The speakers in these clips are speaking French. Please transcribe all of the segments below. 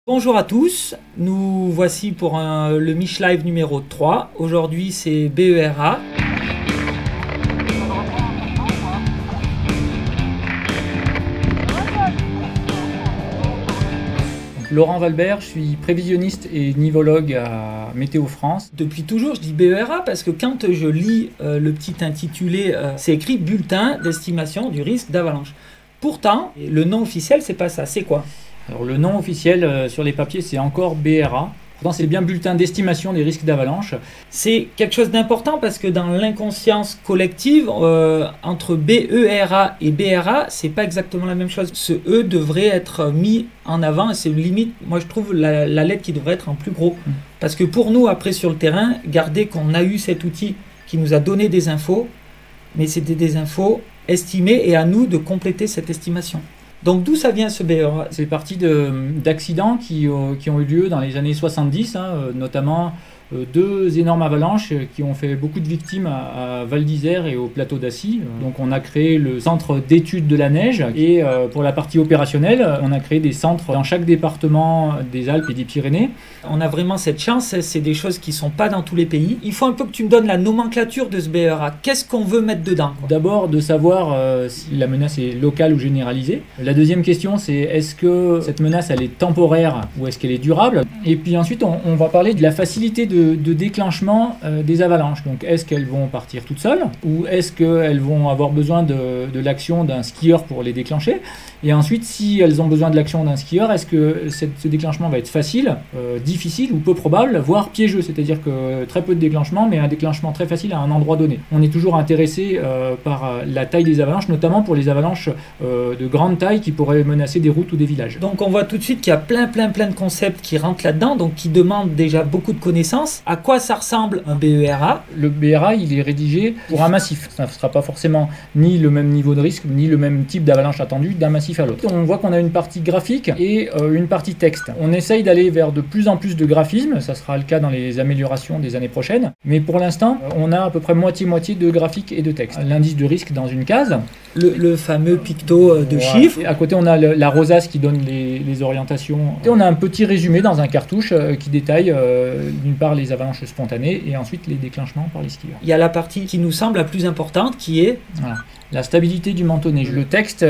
Bonjour à tous, nous voici pour le Mich Live numéro 3. Aujourd'hui c'est BERA. Laurent Valbert, je suis prévisionniste et nivologue à Météo France. Depuis toujours, je dis BERA parce que quand je lis le petit intitulé, c'est écrit Bulletin d'estimation du risque d'avalanche. Pourtant, le nom officiel, c'est pas ça. C'est quoi? Alors, le nom officiel sur les papiers, c'est encore BERA. Pourtant, c'est bien Bulletin d'estimation des risques d'avalanche. C'est quelque chose d'important parce que dans l'inconscience collective, entre BERA et BRA, c'est pas exactement la même chose. Ce E devrait être mis en avant et c'est limite, moi je trouve, la lettre qui devrait être en plus gros. Parce que pour nous, après sur le terrain, garder qu'on a eu cet outil qui nous a donné des infos, mais c'était des infos estimées et à nous de compléter cette estimation. Donc d'où ça vient ce BERA? C'est parti d'accidents qui ont eu lieu dans les années 70, notamment deux énormes avalanches qui ont fait beaucoup de victimes à Val d'Isère et au plateau d'Assy. Donc on a créé le centre d'études de la neige et pour la partie opérationnelle, on a créé des centres dans chaque département des Alpes et des Pyrénées. On a vraiment cette chance, c'est des choses qui ne sont pas dans tous les pays. Il faut un peu que tu me donnes la nomenclature de ce BERA. Qu'est-ce qu'on veut mettre dedans? D'abord de savoir si la menace est locale ou généralisée. La deuxième question c'est est-ce que cette menace elle est temporaire ou est-ce qu'elle est durable? Et puis ensuite on va parler de la facilité de déclenchement des avalanches. Donc est-ce qu'elles vont partir toutes seules ou est-ce qu'elles vont avoir besoin de l'action d'un skieur pour les déclencher? Et ensuite, si elles ont besoin de l'action d'un skieur, est-ce que ce déclenchement va être facile, difficile ou peu probable, voire piégeux? C'est-à-dire que très peu de déclenchement, mais un déclenchement très facile à un endroit donné. On est toujours intéressé par la taille des avalanches, notamment pour les avalanches de grande taille qui pourraient menacer des routes ou des villages. Donc on voit tout de suite qu'il y a plein de concepts qui rentrent là-dedans, donc qui demandent déjà beaucoup de connaissances. À quoi ça ressemble un BERA? Le BERA, il est rédigé pour un massif. Ça ne sera pas forcément ni le même niveau de risque, ni le même type d'avalanche attendu d'un massif à l'autre. On voit qu'on a une partie graphique et une partie texte. On essaye d'aller vers de plus en plus de graphisme, ça sera le cas dans les améliorations des années prochaines, mais pour l'instant, on a à peu près moitié-moitié de graphique et de texte. L'indice de risque dans une case. Le fameux picto de chiffres. Et à côté, on a la rosace qui donne les orientations. Et on a un petit résumé dans un cartouche qui détaille d'une part les avalanches spontanées et ensuite les déclenchements par les skieurs. Il y a la partie qui nous semble la plus importante qui est la stabilité du manteau neige. Le texte,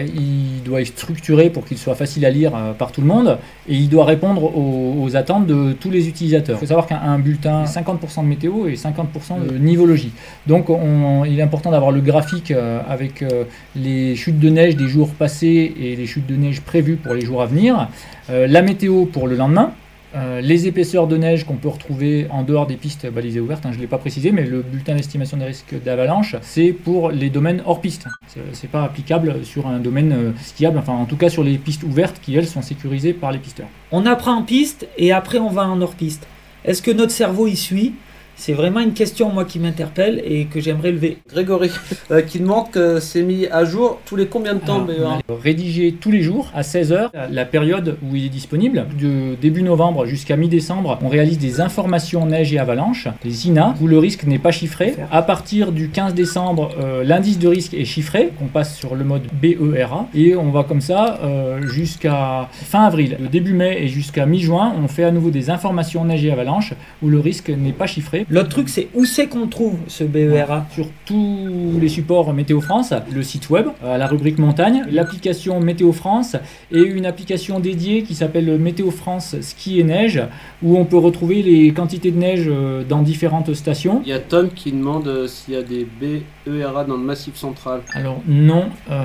il doit être structuré pour qu'il soit facile à lire par tout le monde et il doit répondre aux attentes de tous les utilisateurs. Il faut savoir qu'un bulletin, 50% de météo et 50% de nivologie. Donc il est important d'avoir le graphique avec les chutes de neige des jours passés et les chutes de neige prévues pour les jours à venir, la météo pour le lendemain, les épaisseurs de neige qu'on peut retrouver en dehors des pistes balisées ouvertes, je ne l'ai pas précisé, mais le bulletin d'estimation des risques d'avalanche, c'est pour les domaines hors piste. C'est pas applicable sur un domaine skiable, enfin en tout cas sur les pistes ouvertes qui elles sont sécurisées par les pisteurs. On apprend en piste et après on va en hors piste. Est-ce que notre cerveau y suit? C'est vraiment une question, moi, qui m'interpelle et que j'aimerais lever. Grégory, qui demande que c'est mis à jour tous les combien de temps? Rédigé tous les jours à 16h, la période où il est disponible. De début novembre jusqu'à mi-décembre, on réalise des informations neige et avalanche, les INA, où le risque n'est pas chiffré. À partir du 15 décembre, l'indice de risque est chiffré. On passe sur le mode BERA et on va comme ça jusqu'à fin avril. De début mai et jusqu'à mi-juin, on fait à nouveau des informations neige et avalanche où le risque n'est pas chiffré. L'autre truc, c'est où c'est qu'on trouve ce BERA? Sur tous les supports Météo France, le site web, la rubrique montagne, l'application Météo France et une application dédiée qui s'appelle Météo France Ski et Neige, où on peut retrouver les quantités de neige dans différentes stations. Il y a Tom qui demande s'il y a des BERA dans le Massif central. Alors non,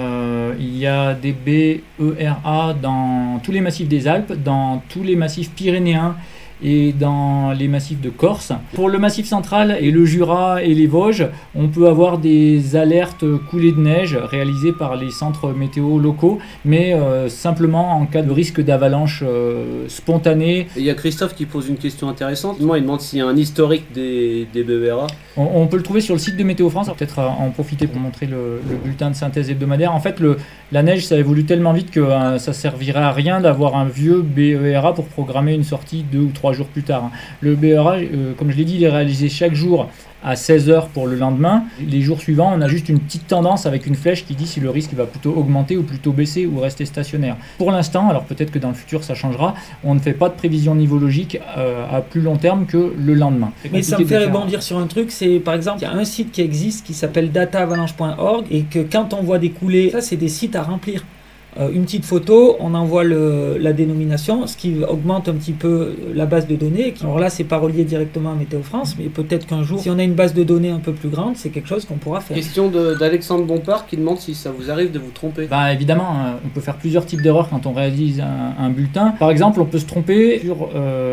il y a des BERA dans tous les massifs des Alpes, dans tous les massifs pyrénéens et dans les massifs de Corse. Pour le massif central et le Jura et les Vosges, on peut avoir des alertes coulées de neige réalisées par les centres météo locaux, mais simplement en cas de risque d'avalanche spontanée. Il y a Christophe qui pose une question intéressante. Moi, il demande s'il y a un historique des BERA. On peut le trouver sur le site de Météo France. On va peut-être en profiter pour montrer le bulletin de synthèse hebdomadaire. En fait, la neige, ça évolue tellement vite que ça servirait à rien d'avoir un vieux BERA pour programmer une sortie 2 ou 3 3 jours plus tard. Hein. Le BERA, comme je l'ai dit, il est réalisé chaque jour à 16 h pour le lendemain. Les jours suivants, on a juste une petite tendance avec une flèche qui dit si le risque va plutôt augmenter ou plutôt baisser ou rester stationnaire. Pour l'instant, alors peut-être que dans le futur ça changera, on ne fait pas de prévision nivologique à plus long terme que le lendemain. Mais ça me fait rebondir sur un truc, c'est par exemple, il y a un site qui existe qui s'appelle dataavalanche.org et que quand on voit des coulées, ça c'est des sites à remplir. Une petite photo, on envoie la dénomination, ce qui augmente un petit peu la base de données. Alors là, c'est pas relié directement à Météo France, mais peut-être qu'un jour, si on a une base de données un peu plus grande, c'est quelque chose qu'on pourra faire. Question d'Alexandre Bompard qui demande si ça vous arrive de vous tromper. Bah évidemment, on peut faire plusieurs types d'erreurs quand on réalise un bulletin. Par exemple, on peut se tromper sur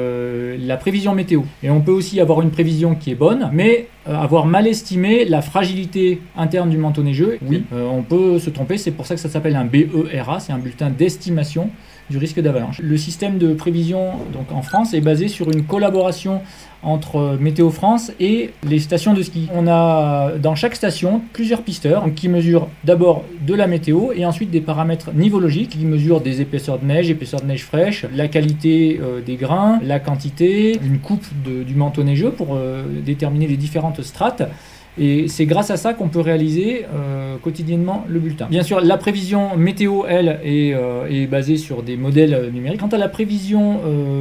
la prévision météo. Et on peut aussi avoir une prévision qui est bonne, mais avoir mal estimé la fragilité interne du manteau neigeux. Oui, on peut se tromper, c'est pour ça que ça s'appelle un BERA, c'est un bulletin d'estimation du risque d'avalanche. Le système de prévision donc en France est basé sur une collaboration entre Météo France et les stations de ski. On a dans chaque station plusieurs pisteurs qui mesurent d'abord de la météo et ensuite des paramètres nivologiques qui mesurent des épaisseurs de neige fraîche, la qualité des grains, la quantité, une coupe du manteau neigeux pour déterminer les différentes strates. Et c'est grâce à ça qu'on peut réaliser quotidiennement le bulletin. Bien sûr, la prévision météo, elle, est basée sur des modèles numériques. Quant à la prévision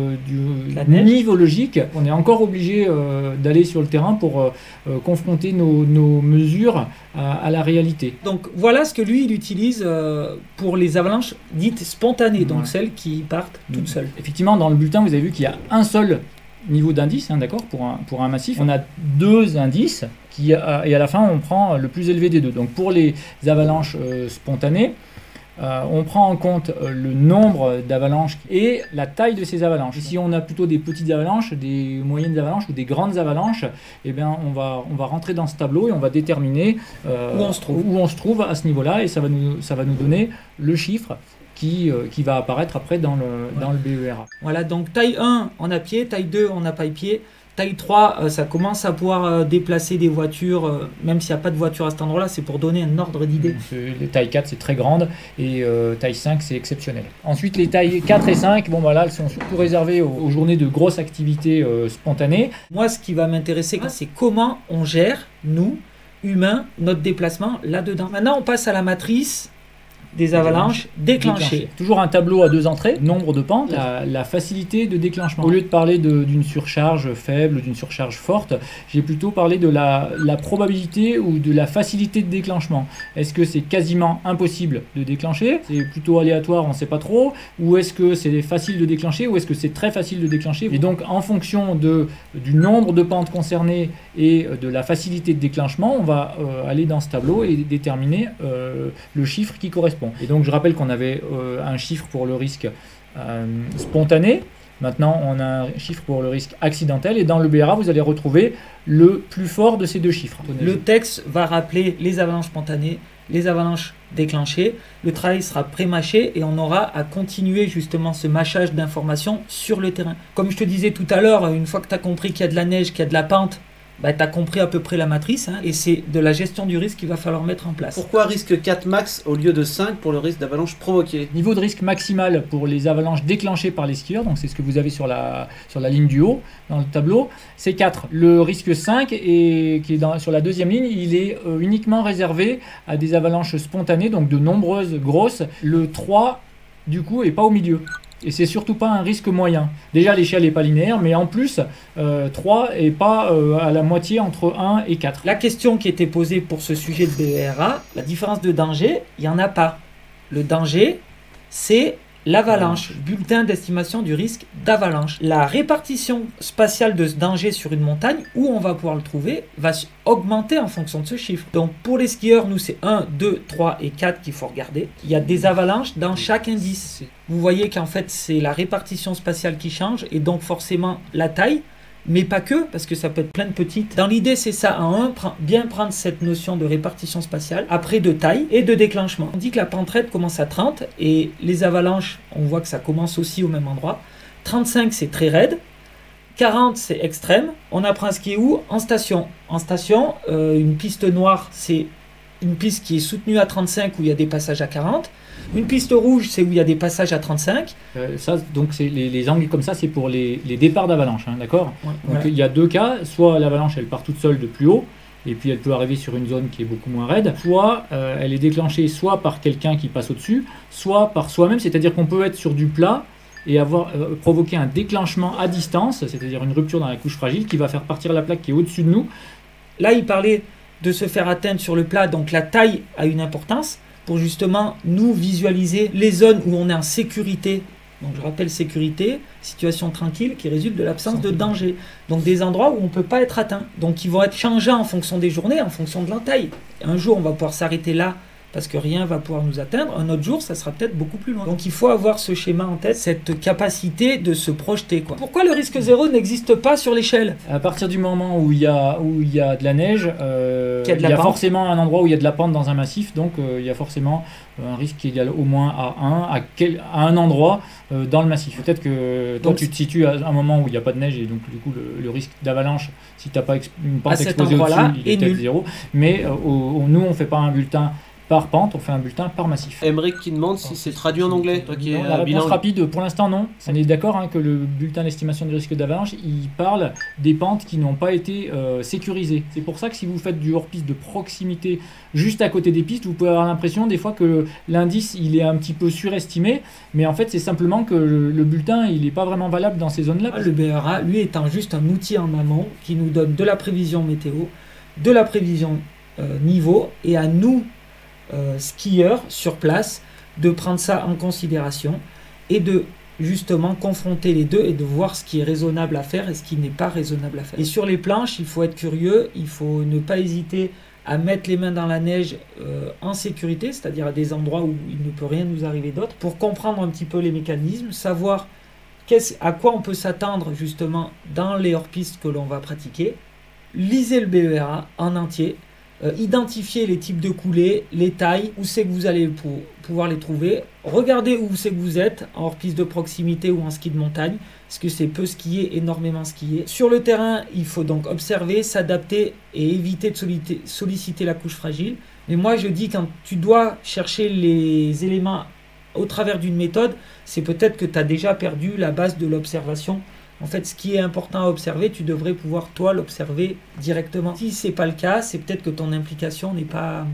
nivologique, on est encore obligé d'aller sur le terrain pour confronter nos mesures à la réalité. Donc voilà ce que lui, il utilise pour les avalanches dites spontanées, donc celles qui partent toutes seules. Effectivement, dans le bulletin, vous avez vu qu'il y a un seul niveau d'indice, hein, d'accord, pour un massif. On a 2 indices et à la fin on prend le plus élevé des deux. Donc pour les avalanches spontanées, on prend en compte le nombre d'avalanches et la taille de ces avalanches. Si on a plutôt des petites avalanches, des moyennes avalanches ou des grandes avalanches, eh bien on va rentrer dans ce tableau et on va déterminer où on se trouve à ce niveau-là, et ça va nous donner le chiffre qui va apparaître après dans le BERA. Voilà, donc taille 1, on a pied, taille 2, on n'a pas pied, taille 3, ça commence à pouvoir déplacer des voitures, même s'il n'y a pas de voiture à cet endroit-là, c'est pour donner un ordre d'idée. Taille 4, c'est très grande, et taille 5, c'est exceptionnel. Ensuite, les tailles 4 et 5, bon, bah là, elles sont surtout réservées aux journées de grosses activités spontanées. Moi, ce qui va m'intéresser, c'est comment on gère, nous, humains, notre déplacement là-dedans. Maintenant, on passe à la matrice des avalanches déclenchées. Toujours un tableau à 2 entrées, nombre de pentes, la facilité de déclenchement. Au lieu de parler d'une surcharge faible, d'une surcharge forte, j'ai plutôt parlé de la probabilité ou de la facilité de déclenchement. Est-ce que c'est quasiment impossible de déclencher? C'est plutôt aléatoire, on ne sait pas trop. Ou est-ce que c'est facile de déclencher? Ou est-ce que c'est très facile de déclencher? Et donc en fonction du nombre de pentes concernées et de la facilité de déclenchement, on va aller dans ce tableau et déterminer le chiffre qui correspond. Et donc je rappelle qu'on avait un chiffre pour le risque spontané. Maintenant on a un chiffre pour le risque accidentel, et dans le BERA vous allez retrouver le plus fort de ces 2 chiffres. Le texte va rappeler les avalanches spontanées, les avalanches déclenchées. Le travail sera pré-mâché et on aura à continuer justement ce mâchage d'informations sur le terrain. Comme je te disais tout à l'heure, une fois que tu as compris qu'il y a de la neige, qu'il y a de la pente, bah, tu as compris à peu près la matrice, hein, et c'est de la gestion du risque qu'il va falloir mettre en place. Pourquoi risque 4 max au lieu de 5 pour le risque d'avalanche provoqué? Niveau de risque maximal pour les avalanches déclenchées par les skieurs, donc c'est ce que vous avez sur la ligne du haut dans le tableau, c'est 4. Le risque 5, qui est sur la deuxième ligne, il est uniquement réservé à des avalanches spontanées, donc de nombreuses grosses. Le 3, du coup, est pas au milieu. Et c'est surtout pas un risque moyen. Déjà, l'échelle n'est pas linéaire, mais en plus, 3 n'est pas à la moitié entre 1 et 4. La question qui était posée pour ce sujet de BERA, la différence de danger, il n'y en a pas. Le danger, c'est l'avalanche, bulletin d'estimation du risque d'avalanche. La répartition spatiale de ce danger sur une montagne, où on va pouvoir le trouver, va augmenter en fonction de ce chiffre. Donc pour les skieurs, nous c'est 1, 2, 3 et 4 qu'il faut regarder. Il y a des avalanches dans chaque indice. Vous voyez qu'en fait c'est la répartition spatiale qui change, et donc forcément la taille, mais pas que, parce que ça peut être plein de petites. Dans l'idée, c'est ça, bien prendre cette notion de répartition spatiale, après de taille et de déclenchement. On dit que la pente raide commence à 30, et les avalanches, on voit que ça commence aussi au même endroit. 35, c'est très raide. 40, c'est extrême. On apprend à skier où? En station. En station, une piste noire, c'est une piste qui est soutenue à 35 où il y a des passages à 40. Une piste rouge, c'est où il y a des passages à 35. Ça, donc c'est les angles comme ça, c'est pour les départs d'avalanche, hein, d'accord? Ouais, Donc il y a deux cas, soit l'avalanche elle part toute seule de plus haut, et puis elle peut arriver sur une zone qui est beaucoup moins raide, soit elle est déclenchée soit par quelqu'un qui passe au-dessus, soit par soi-même, c'est-à-dire qu'on peut être sur du plat et avoir provoqué un déclenchement à distance, c'est-à-dire une rupture dans la couche fragile qui va faire partir la plaque qui est au-dessus de nous. Là, il parlait de se faire atteindre sur le plat, donc la taille a une importance pour justement nous visualiser les zones où on est en sécurité. Donc je rappelle sécurité, situation tranquille qui résulte de l'absence de danger. Donc des endroits où on ne peut pas être atteint. Donc ils vont être changeants en fonction des journées, en fonction de la taille. Un jour, on va pouvoir s'arrêter là parce que rien ne va pouvoir nous atteindre. Un autre jour, ça sera peut-être beaucoup plus loin. Donc il faut avoir ce schéma en tête, cette capacité de se projeter, quoi. Pourquoi le risque zéro n'existe pas sur l'échelle? À partir du moment où il y a de la neige, Qu'il y a de la il y a pente. forcément un endroit où il y a de la pente dans un massif, donc il y a forcément un risque égal au moins à un endroit dans le massif. Peut-être que toi Donc, tu te situes à un moment où il n'y a pas de neige et donc du coup le risque d'avalanche, si tu n'as pas une pente À cet exposée endroit-là au-dessus, il est est peut-être nul. zéro. Mais nous on ne fait pas un bulletin par pente, on fait un bulletin par massif. Emmerich qui demande si c'est traduit en anglais, toi qui es Non, la réponse bilingue. rapide, pour l'instant non. On est d'accord hein, que le bulletin d'estimation du risque d'avalanche, il parle des pentes qui n'ont pas été sécurisées. C'est pour ça que si vous faites du hors-piste de proximité juste à côté des pistes, vous pouvez avoir l'impression des fois que l'indice il est un petit peu surestimé, mais en fait c'est simplement que le bulletin il n'est pas vraiment valable dans ces zones-là. Le BRA, lui, étant juste un outil en amont qui nous donne de la prévision météo, de la prévision niveau, et à nous, skieurs sur place, de prendre ça en considération et de justement confronter les deux et de voir ce qui est raisonnable à faire et ce qui n'est pas raisonnable à faire. Et sur les planches, il faut être curieux, il faut ne pas hésiter à mettre les mains dans la neige en sécurité, c'est-à-dire à des endroits où il ne peut rien nous arriver d'autre, pour comprendre un petit peu les mécanismes, savoir à quoi on peut s'attendre justement dans les hors-pistes que l'on va pratiquer. Lisez le BERA en entier, identifiez les types de coulées, les tailles, où c'est que vous allez pouvoir les trouver. Regardez où c'est que vous êtes, en hors-piste de proximité ou en ski de montagne, parce que c'est peu skié, énormément skié. Sur le terrain, il faut donc observer, s'adapter et éviter de solliciter la couche fragile. Mais moi je dis, quand tu dois chercher les éléments au travers d'une méthode, c'est peut-être que tu as déjà perdu la base de l'observation. En fait, ce qui est important à observer, tu devrais pouvoir, toi, l'observer directement. Si ce n'est pas le cas, c'est peut-être que ton implication n'est pas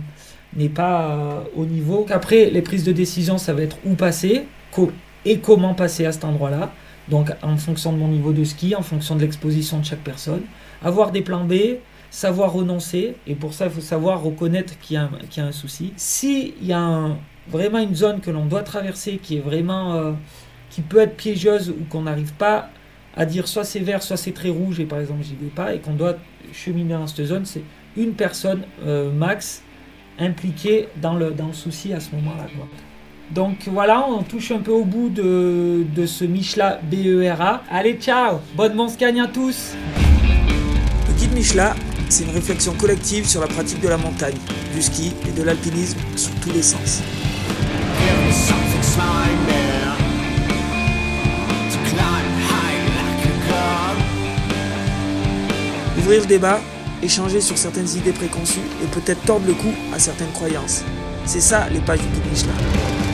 au niveau. Après, les prises de décision, ça va être où passer et comment passer à cet endroit-là. Donc, en fonction de mon niveau de ski, en fonction de l'exposition de chaque personne. Avoir des plans B, savoir renoncer. Et pour ça, il faut savoir reconnaître qu'il y a un souci. S'il y a vraiment une zone que l'on doit traverser qui est vraiment... qui peut être piégeuse ou qu'on n'arrive pas à dire soit c'est vert, soit c'est très rouge et par exemple j'y vais pas et qu'on doit cheminer dans cette zone, c'est une personne max impliquée dans le souci à ce moment-là, quoi. Donc voilà, on touche un peu au bout de ce Michelin BERA. Allez, ciao, bonne Monscagne à tous. Le guide Michelin, c'est une réflexion collective sur la pratique de la montagne, du ski et de l'alpinisme sous tous les sens. Ouvrir le débat, échanger sur certaines idées préconçues et peut-être tordre le cou à certaines croyances. C'est ça les pages du guide Michelin.